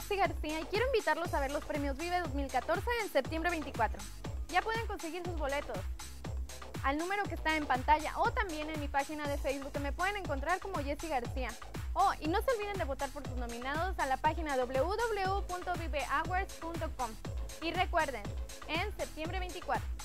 Jessie García y quiero invitarlos a ver los Premios Vive 2014 en septiembre 24. Ya pueden conseguir sus boletos al número que está en pantalla o también en mi página de Facebook, que me pueden encontrar como Jessie García. Y no se olviden de votar por sus nominados a la página www.viveawards.com. Y recuerden, en septiembre 24.